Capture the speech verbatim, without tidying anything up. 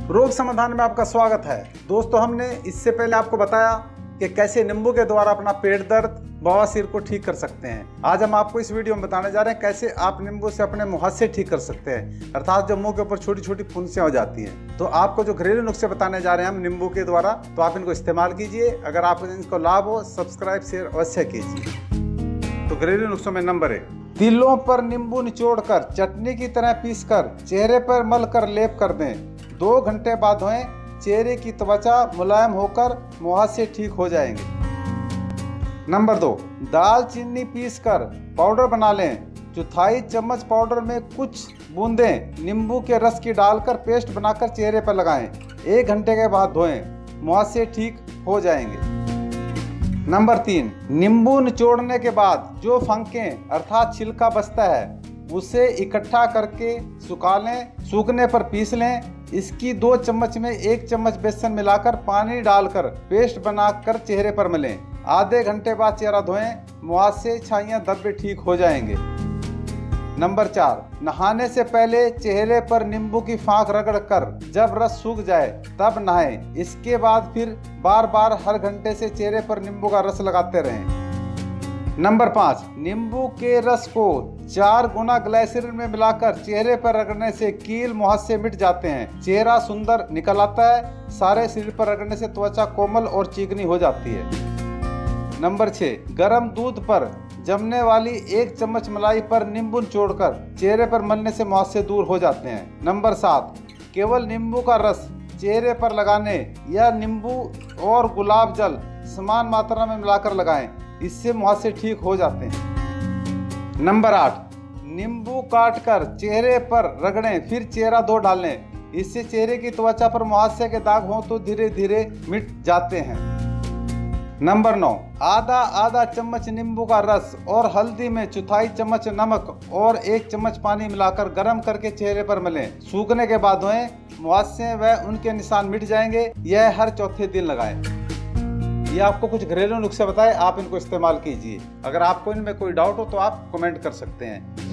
रोग समाधान में आपका स्वागत है। दोस्तों, हमने इससे पहले आपको बताया कि कैसे नींबू के द्वारा अपना पेट दर्द, बवासीर को ठीक कर सकते हैं। आज हम आपको इस वीडियो में बताने जा रहे हैं कैसे आप नींबू से अपने मुहासे ठीक कर सकते हैं, अर्थात जो मुंह के ऊपर छोटी छोटी फुंसियां हो जाती हैं। तो आपको जो घरेलू नुस्खे बताने जा रहे हैं हम नींबू के द्वारा, तो आप इनको इस्तेमाल कीजिए। अगर आपको इनको लाभ हो, सब्सक्राइब शेयर अवश्य कीजिए। तो घरेलू नुस्खों में नंबर एक, तिलों पर नींबू निचोड़कर चटनी की तरह पीसकर चेहरे पर मल कर लेप कर दें। दो घंटे बाद धोएं, चेहरे की त्वचा मुलायम होकर मुहासे ठीक हो जाएंगे। नंबर दो, दालचीनी पीसकर पाउडर बना लें। चौथाई चम्मच पाउडर में कुछ बूंदें नींबू के रस की डालकर पेस्ट बनाकर चेहरे पर लगाएं। एक घंटे के बाद धोएं, मुहासे ठीक हो जाएंगे। नंबर तीन, नींबू निचोड़ने के बाद जो फंकें अर्थात छिलका बचता है उसे इकट्ठा करके सुखा लें। सूखने पर पीस लें। इसकी दो चम्मच में एक चम्मच बेसन मिलाकर पानी डालकर पेस्ट बनाकर चेहरे पर मलें। आधे घंटे बाद चेहरा धोएं, मुहासे, छाइयाँ, धब्बे ठीक हो जाएंगे। नंबर चार, नहाने से पहले चेहरे पर नींबू की फांक रगड़ कर जब रस सूख जाए तब नहाएं। इसके बाद फिर बार बार हर घंटे से चेहरे पर नींबू का रस लगाते रहें। नंबर पाँच, नींबू के रस को चार गुना ग्लिसरीन में मिलाकर चेहरे पर रगड़ने से कील मुहासे मिट जाते हैं। चेहरा सुंदर निकल आता है। सारे शरीर पर रगड़ने से त्वचा कोमल और चिकनी हो जाती है। नंबर छः, गर्म दूध पर जमने वाली एक चम्मच मलाई पर नींबू निचोड़कर चेहरे पर मलने से मुहासे दूर हो जाते हैं। नंबर सात, केवल नींबू का रस चेहरे पर लगाने या नींबू और गुलाब जल समान मात्रा में मिलाकर लगाएं, इससे मुहासे ठीक हो जाते हैं। नंबर आठ, नींबू काटकर चेहरे पर रगड़ें, फिर चेहरा धो डालें। इससे चेहरे की त्वचा पर मुहासे के दाग हों तो धीरे धीरे मिट जाते हैं। नंबर नौ, आधा आधा चम्मच नींबू का रस और हल्दी में चौथाई चम्मच नमक और एक चम्मच पानी मिलाकर गर्म करके चेहरे पर मलें। सूखने के बाद धोएं, मुहासे व उनके निशान मिट जाएंगे। यह हर चौथे दिन लगाएं। ये आपको कुछ घरेलू नुस्खे बताए, आप इनको इस्तेमाल कीजिए। अगर आपको इनमें कोई डाउट हो तो आप कमेंट कर सकते हैं।